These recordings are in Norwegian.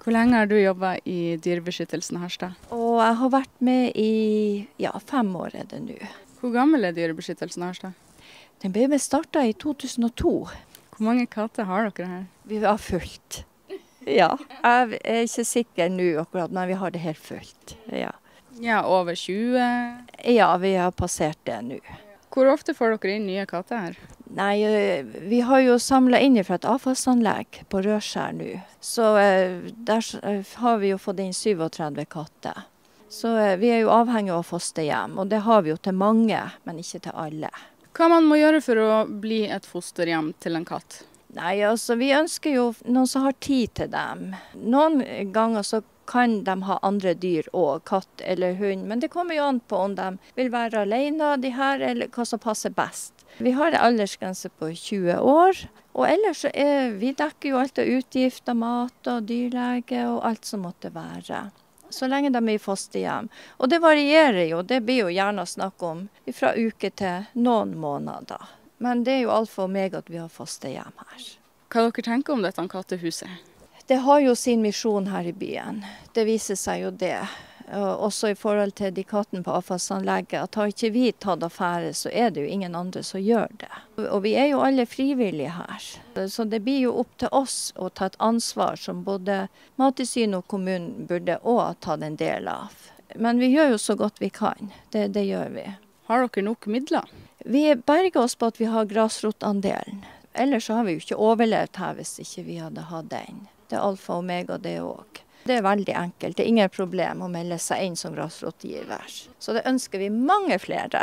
Hvor lenge har du jobbet i Dyrebeskyttelsen Harstad? Og jeg har vært med i 5 år er det nå. Hvor gammel er Dyrebeskyttelsen Harstad? Den ble startet i 2002. Hvor mange katter har dere her? Vi har fullt. Ja, jeg er ikke sikker nå akkurat, men vi har det helt fullt. Ja, Ja, over 20? ja vi har passert det nå. Hvor ofte får dere inn nye katter her? Nei, vi har jo samlet inn fra et avfallsanlegg på Rørskjær nå. Så der har vi jo fått inn 37 katter. Så vi er jo avhengig av fosterhjem, og det har vi jo til mange, men ikke til alle. Hva man må gjøre for å bli et fosterhjem til en katt? Nei, altså vi ønsker jo noen som har tid til dem. Noen ganger så kan de ha andre dyr òg, katt eller hund. Men det kommer jo an på om de vil være alene, de her, eller hva som passer best. Vi har en aldersgrense på 20 år. Og ellers så vi dekker jo alt av utgifter, mat og dyrlege og alt som måtte være. Så lenge de er i fosterhjem. Og det varierer jo, det blir jo gjerne snakk om fra uke til noen måneder. Men det er jo alfa og omega at vi har fosterhjem her. Hva dere tenker om dette kattehuset? Det har jo sin misjon her i byen. Det viser seg jo det. Også i forhold til de kattene på avfallsanlegget. At har ikke vi tatt affære, så er det jo ingen andre som gjør det. Og vi er jo alle frivillige her. Så det blir jo opp til oss å ta et ansvar som både Mattilsynet og kommunen burde også ha tatt en del av. Men vi gjør jo så godt vi kan. Det gjør vi. Har dere nok midler? Vi berger oss på at vi har grasrotandelen. Ellers så har vi jo ikke overlevd her hvis ikke vi hadde hatt den. Det er alfa og omega det òg. Det er veldig enkelt. Det er ingen problem å melde seg inn som grasrotgiver. Så det ønsker vi mange flere.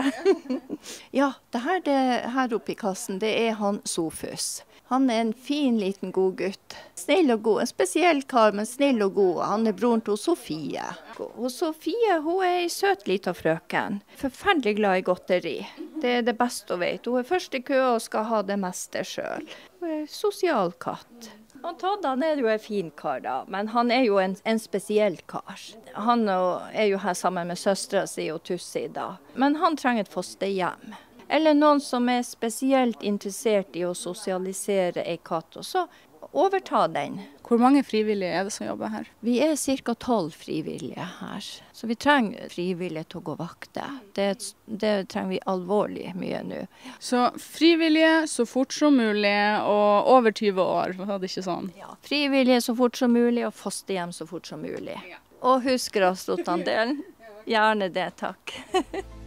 Ja, det her oppe i kassen, det er han Sofus. Han er en fin liten god gutt. Snill og god. En spesiell kar, men snill og god. Han er broren til Sofie. Og Sofie, hun er en søt liten frøken. Forferdelig glad i godteri. Det er det beste hun vet. Hun er først i kø og skal ha det meste selv. Hun er sosial katt. Og Todd, han er jo en fin kar da, men han er jo en spesiell kar. Han er jo her sammen med søstera si og Tussi da. Men han trenger et fosterhjem. Eller noen som er spesielt interessert i å sosialisere en katt, og så overta den. Hvor mange frivillige er det som jobber her? Vi er ca. 12 frivillige her, så vi trenger frivillige til å gå vakter. Det trenger vi alvorlig mye nå. Så frivillige så fort som mulig, og over 20 år, var det ikke sånn? Ja, frivillige så fort som mulig, og fosterhjem så fort som mulig. Og husk grasrotandelen. Gjerne det, takk.